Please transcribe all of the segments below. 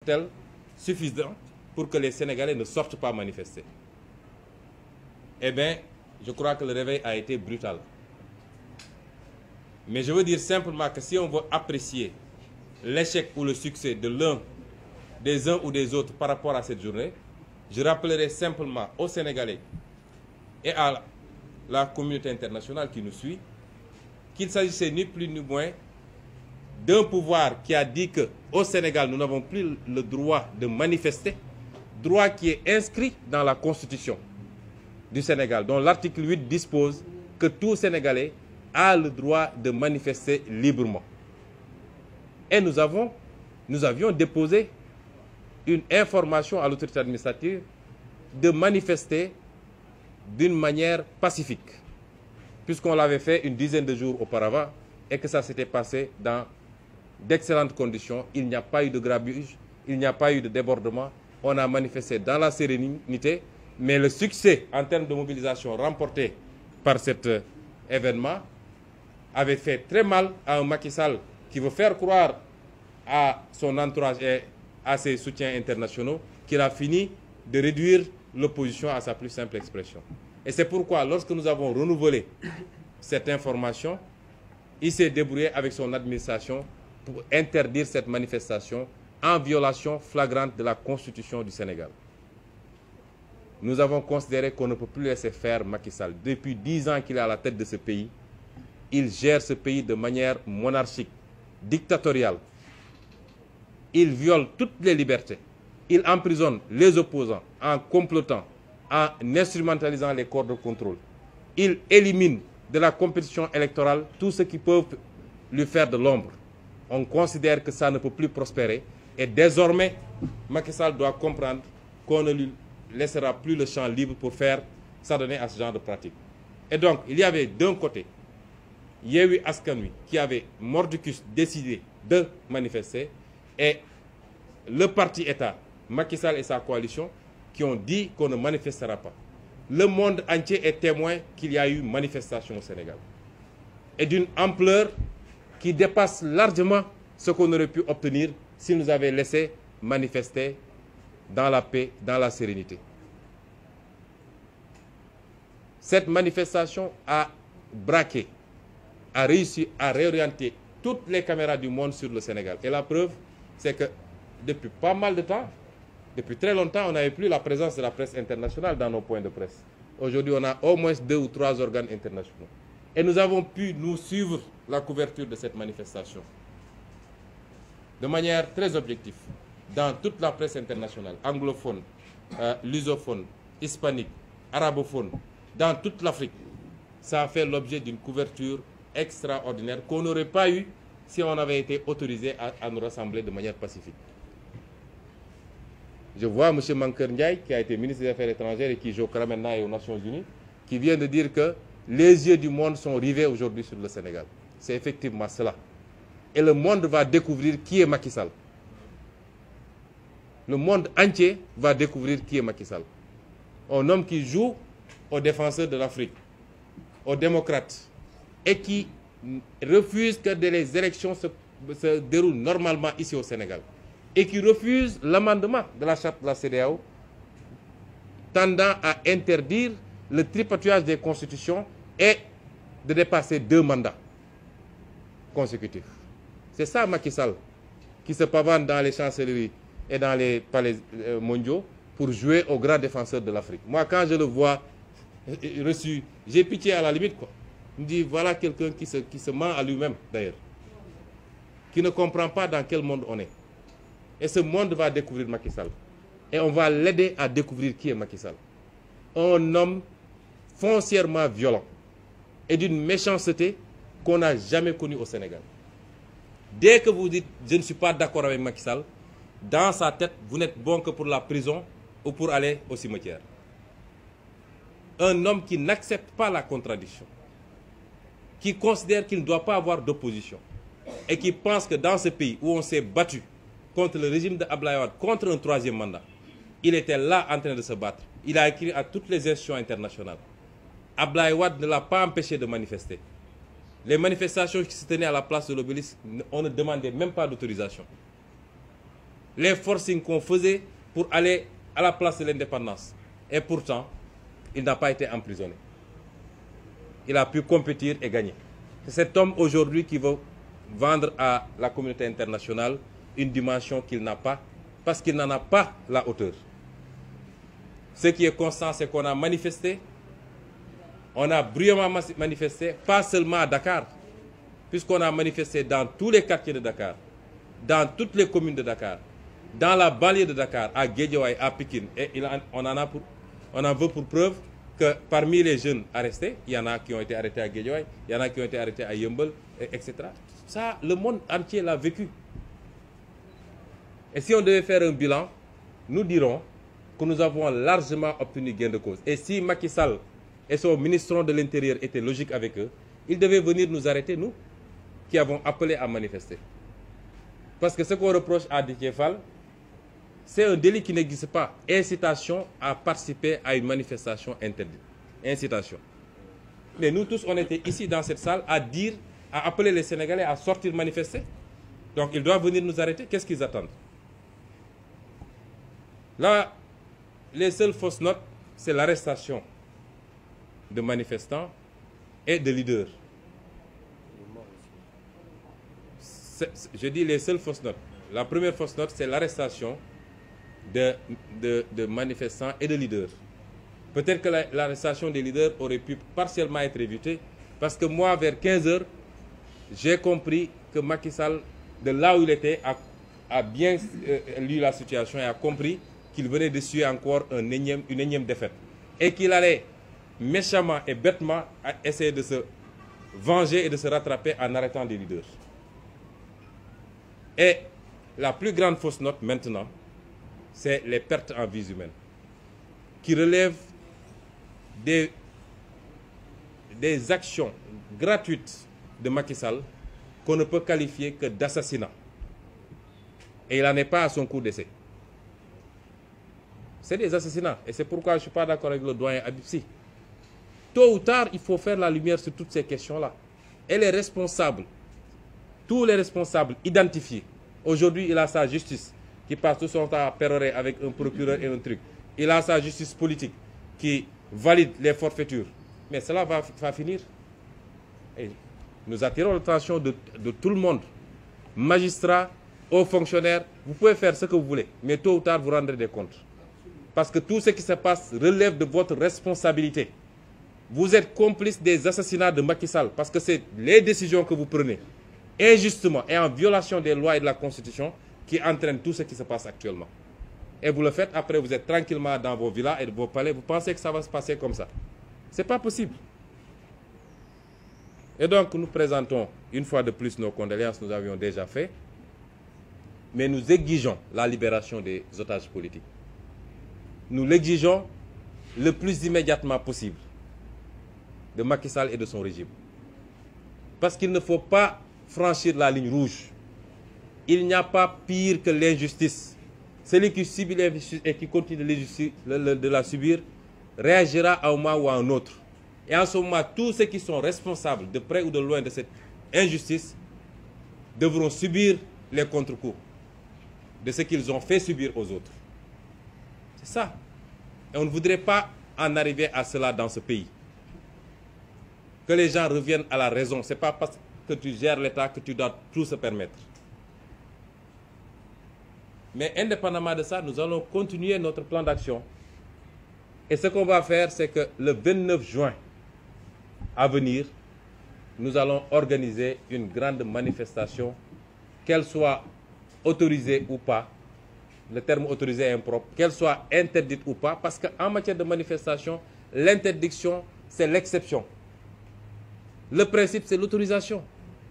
sont-elles suffisantes pour que les Sénégalais ne sortent pas manifester? Eh bien, je crois que le réveil a été brutal. Mais je veux dire simplement que si on veut apprécier l'échec ou le succès de des uns ou des autres par rapport à cette journée, je rappellerai simplement aux Sénégalais et à la communauté internationale qui nous suit qu'il s'agissait ni plus ni moins d'un pouvoir qui a dit qu'au Sénégal, nous n'avons plus le droit de manifester, droit qui est inscrit dans la Constitution du Sénégal, dont l'article 8 dispose que tout Sénégalais a le droit de manifester librement. Et nous avions déposé une information à l'autorité administrative de manifester d'une manière pacifique, puisqu'on l'avait fait une dizaine de jours auparavant et que ça s'était passé dans d'excellentes conditions. Il n'y a pas eu de grabuge, il n'y a pas eu de débordement. On a manifesté dans la sérénité, mais le succès en termes de mobilisation remporté par cet événement avait fait très mal à un Macky Sall qui veut faire croire à son entourage et à ses soutiens internationaux qu'il a fini de réduire l'opposition à sa plus simple expression. Et c'est pourquoi, lorsque nous avons renouvelé cette information, il s'est débrouillé avec son administration pour interdire cette manifestation en violation flagrante de la Constitution du Sénégal. Nous avons considéré qu'on ne peut plus laisser faire Macky Sall. Depuis 10 ans qu'il est à la tête de ce pays, il gère ce pays de manière monarchique, dictatoriale. Il viole toutes les libertés. Il emprisonne les opposants en complotant, en instrumentalisant les corps de contrôle. Il élimine de la compétition électorale tous ceux qui peuvent lui faire de l'ombre. On considère que ça ne peut plus prospérer. Et désormais, Macky Sall doit comprendre qu'on ne lui laissera plus le champ libre pour s'adonner à ce genre de pratique. Et donc, il y avait d'un côté Yewwi Askan Wi qui avait mordicus décidé de manifester et le parti État, Macky Sall et sa coalition, qui ont dit qu'on ne manifestera pas. Le monde entier est témoin qu'il y a eu manifestation au Sénégal. Et d'une ampleur qui dépasse largement ce qu'on aurait pu obtenir si nous avions laissé manifester dans la paix, dans la sérénité. Cette manifestation a braqué, a réussi à réorienter toutes les caméras du monde sur le Sénégal. Et la preuve, c'est que depuis pas mal de temps, depuis très longtemps, on n'avait plus la présence de la presse internationale dans nos points de presse. Aujourd'hui, on a au moins 2 ou 3 organes internationaux. Et nous avons pu, nous, suivre la couverture de cette manifestation de manière très objective dans toute la presse internationale, anglophone, lusophone, hispanique, arabophone, dans toute l'Afrique. Ça a fait l'objet d'une couverture extraordinaire qu'on n'aurait pas eu si on avait été autorisé à nous rassembler de manière pacifique. Je vois M. Mankeur Ndiaye, qui a été ministre des Affaires étrangères et qui joue maintenant aux Nations Unies, qui vient de dire que les yeux du monde sont rivés aujourd'hui sur le Sénégal. C'est effectivement cela. Et le monde va découvrir qui est Macky Sall. Le monde entier va découvrir qui est Macky Sall. Un homme qui joue aux défenseurs de l'Afrique, aux démocrates, et qui refuse que les élections se déroulent normalement ici au Sénégal. Et qui refuse l'amendement de la charte de la CEDEAO tendant à interdire le tripatouillage des constitutions et de dépasser 2 mandats consécutifs. C'est ça Macky Sall qui se pavane dans les chancelleries et dans les palais mondiaux pour jouer aux grands défenseurs de l'Afrique. Moi, quand je le vois reçu, j'ai pitié à la limite, quoi. Je me dis, voilà quelqu'un qui se ment à lui-même, d'ailleurs, qui ne comprend pas dans quel monde on est. Et ce monde va découvrir Macky Sall. Et on va l'aider à découvrir qui est Macky Sall. Un homme foncièrement violent et d'une méchanceté qu'on n'a jamais connue au Sénégal. Dès que vous dites « je ne suis pas d'accord avec Macky Sall », dans sa tête, vous n'êtes bon que pour la prison ou pour aller au cimetière. Un homme qui n'accepte pas la contradiction, qui considère qu'il ne doit pas avoir d'opposition et qui pense que dans ce pays où on s'est battu contre le régime de Abdoulaye Wade, contre un 3e mandat, il était là en train de se battre. Il a écrit à toutes les institutions internationales. Abdoulaye Wade ne l'a pas empêché de manifester. Les manifestations qui se tenaient à la place de l'Obélisque, on ne demandait même pas d'autorisation. les forcings qu'on faisait pour aller à la place de l'indépendance. Et pourtant, il n'a pas été emprisonné. Il a pu compétir et gagner. C'est cet homme aujourd'hui qui veut vendre à la communauté internationale une dimension qu'il n'a pas, parce qu'il n'en a pas la hauteur. Ce qui est constant, c'est qu'on a manifesté, on a bruyamment manifesté, pas seulement à Dakar, puisqu'on a manifesté dans tous les quartiers de Dakar, dans toutes les communes de Dakar, dans la banlieue de Dakar, à Guédiawaye, à Pikine, et on en veut pour preuve que parmi les jeunes arrestés, il y en a qui ont été arrêtés à Guédiawaye, il y en a qui ont été arrêtés à Yeumbeul, etc. Ça, le monde entier l'a vécu. Et si on devait faire un bilan, nous dirons que nous avons largement obtenu gain de cause. Et si Macky Sall et son ministre de l'Intérieur étaient logiques avec eux, ils devaient venir nous arrêter, nous, qui avons appelé à manifester. Parce que ce qu'on reproche à Déthié Fall, c'est un délit qui n'existe pas. Incitation à participer à une manifestation interdite. Incitation. Mais nous tous, on était ici dans cette salle à dire, à appeler les Sénégalais à sortir manifester. Donc ils doivent venir nous arrêter. Qu'est-ce qu'ils attendent? Là, les seules fausses notes, c'est l'arrestation de manifestants et de leaders. Je dis les seules fausses notes. La première fausse note, c'est l'arrestation de manifestants et de leaders. Peut-être que l'arrestation des leaders aurait pu partiellement être évitée, parce que moi, vers 15 h, j'ai compris que Macky Sall, de là où il était, a bien lu la situation et a compris qu'il venait de suer encore une énième défaite. Et qu'il allait méchamment et bêtement essayer de se venger et de se rattraper en arrêtant des leaders. Et la plus grande fausse note maintenant, c'est les pertes en vies humaines, qui relèvent des actions gratuites de Macky Sall qu'on ne peut qualifier que d'assassinat. Et il n'en est pas à son coup d'essai. C'est des assassinats. Et c'est pourquoi je ne suis pas d'accord avec le doyen Habib Sy. Tôt ou tard, il faut faire la lumière sur toutes ces questions-là. Et les responsables, tous les responsables identifiés. Aujourd'hui, il a sa justice qui passe tout son temps à pérorer avec un procureur et un truc. Il a sa justice politique qui valide les forfaitures. Mais cela va finir. Et nous attirons l'attention de tout le monde. Magistrats, hauts fonctionnaires, vous pouvez faire ce que vous voulez. Mais tôt ou tard, vous rendrez des comptes. Parce que tout ce qui se passe relève de votre responsabilité. Vous êtes complice des assassinats de Macky Sall, parce que c'est les décisions que vous prenez, injustement et en violation des lois et de la Constitution, qui entraînent tout ce qui se passe actuellement. Et vous le faites, après vous êtes tranquillement dans vos villas et vos palais, vous pensez que ça va se passer comme ça. Ce n'est pas possible. Et donc nous présentons une fois de plus nos condoléances, nous avions déjà fait, mais nous exigeons la libération des otages politiques. Nous l'exigeons le plus immédiatement possible de Macky Sall et de son régime. Parce qu'il ne faut pas franchir la ligne rouge. Il n'y a pas pire que l'injustice. Celui qui subit l'injustice et qui continue de la subir réagira à un moment ou à un autre. Et en ce moment, tous ceux qui sont responsables de près ou de loin de cette injustice devront subir les contre-coups de ce qu'ils ont fait subir aux autres. C'est ça. Et on ne voudrait pas en arriver à cela dans ce pays. Que les gens reviennent à la raison. Ce n'est pas parce que tu gères l'État que tu dois tout se permettre. Mais indépendamment de ça, nous allons continuer notre plan d'action. Et ce qu'on va faire, c'est que le 29 juin à venir, nous allons organiser une grande manifestation, qu'elle soit autorisée ou pas. Le terme autorisé est impropre, qu'elle soit interdite ou pas, parce qu'en matière de manifestation, l'interdiction, c'est l'exception. Le principe, c'est l'autorisation.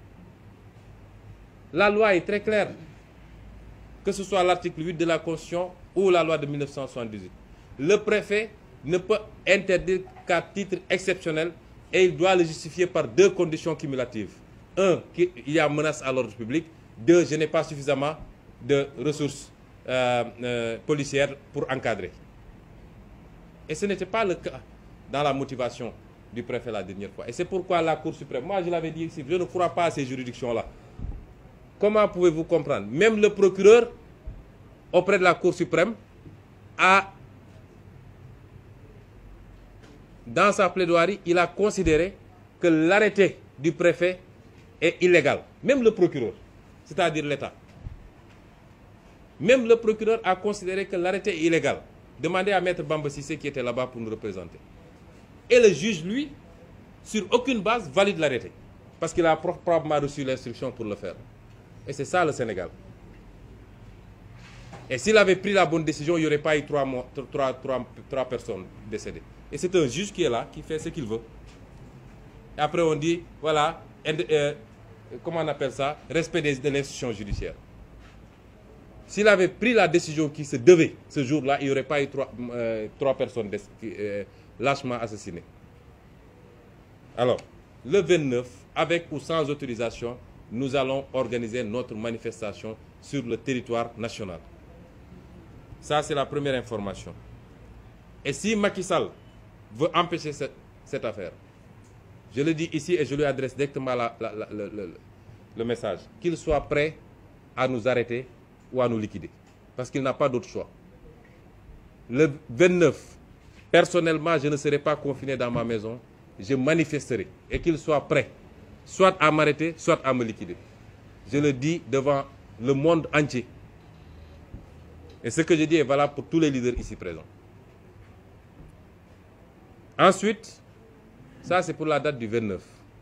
La loi est très claire, que ce soit l'article 8 de la Constitution ou la loi de 1978. Le préfet ne peut interdire qu'à titre exceptionnel et il doit le justifier par deux conditions cumulatives. Un, qu'il y a menace à l'ordre public. Deux, je n'ai pas suffisamment de ressources policières pour encadrer. Et ce n'était pas le cas dans la motivation du préfet la dernière fois. Et c'est pourquoi la Cour suprême, moi je l'avais dit ici, je ne crois pas à ces juridictions-là. Comment pouvez-vous comprendre? Même le procureur auprès de la Cour suprême, dans sa plaidoirie, il a considéré que l'arrêté du préfet est illégal. Même le procureur, c'est-à-dire l'État. Même le procureur a considéré que l'arrêté est illégal. Demandez à Maître Bamba Cissé qui était là-bas pour nous représenter. Et le juge, lui, sur aucune base, valide l'arrêté. Parce qu'il a probablement reçu l'instruction pour le faire. Et c'est ça le Sénégal. Et s'il avait pris la bonne décision, il n'y aurait pas eu trois personnes décédées. Et c'est un juge qui est là, qui fait ce qu'il veut. Et après on dit, voilà, comment on appelle ça? Respect de l'institution judiciaire. S'il avait pris la décision qui se devait ce jour-là, il n'y aurait pas eu trois personnes lâchement assassinées. Alors, le 29, avec ou sans autorisation, nous allons organiser notre manifestation sur le territoire national. Ça, c'est la première information. Et si Macky Sall veut empêcher cette affaire, je le dis ici et je lui adresse directement le message, qu'il soit prêt à nous arrêter ou à nous liquider. Parce qu'il n'a pas d'autre choix. Le 29, personnellement, je ne serai pas confiné dans ma maison. Je manifesterai. Et qu'il soit prêt, soit à m'arrêter, soit à me liquider. Je le dis devant le monde entier. Et ce que je dis est valable pour tous les leaders ici présents. Ensuite, ça c'est pour la date du 29.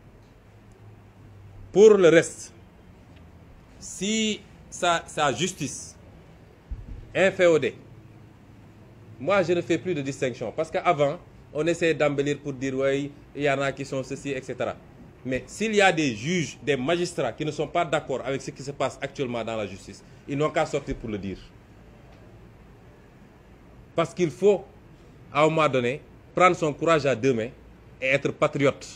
Pour le reste, si sa justice inféodée, moi je ne fais plus de distinction. Parce qu'avant, on essayait d'embellir pour dire oui, il y en a qui sont ceci, etc. Mais s'il y a des juges, des magistrats qui ne sont pas d'accord avec ce qui se passe actuellement dans la justice, ils n'ont qu'à sortir pour le dire. Parce qu'il faut, à un moment donné, prendre son courage à deux mains et être patriote.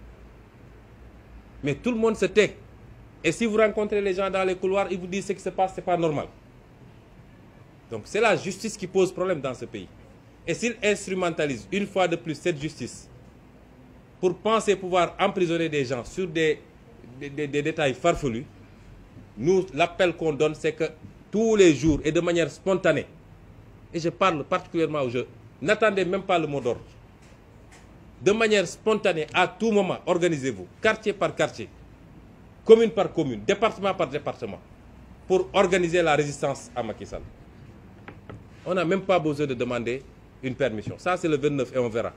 Mais tout le monde se tait. Et si vous rencontrez les gens dans les couloirs, ils vous disent ce qui se passe, ce n'est pas normal. Donc c'est la justice qui pose problème dans ce pays. Et s'ils instrumentalisent une fois de plus cette justice pour penser pouvoir emprisonner des gens sur des détails farfelus, nous, l'appel qu'on donne, c'est que tous les jours et de manière spontanée, et je parle particulièrement aux jeunes, n'attendez même pas le mot d'ordre. De manière spontanée, à tout moment, organisez-vous, quartier par quartier, commune par commune, département par département, pour organiser la résistance à Macky Sall. On n'a même pas besoin de demander une permission. Ça, c'est le 29 et on verra.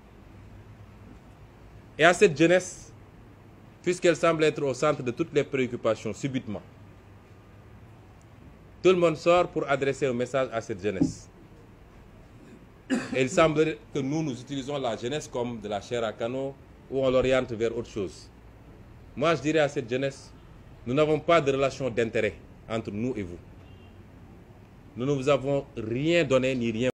Et à cette jeunesse, puisqu'elle semble être au centre de toutes les préoccupations subitement, tout le monde sort pour adresser un message à cette jeunesse. Et il semble que nous utilisons la jeunesse comme de la chair à canon ou on l'oriente vers autre chose. Moi, je dirais à cette jeunesse, nous n'avons pas de relation d'intérêt entre nous et vous. Nous ne vous avons rien donné ni rien